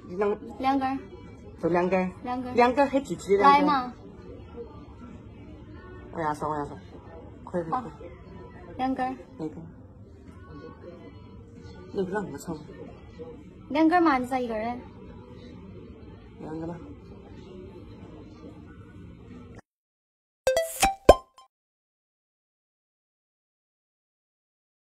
两根。 就2根。 2根。 2根很具体的2根。 来嘛。 我要说，可以。 2根。 那个。你不让那么丑。 2根嘛，你咋1根呢？ 2根了。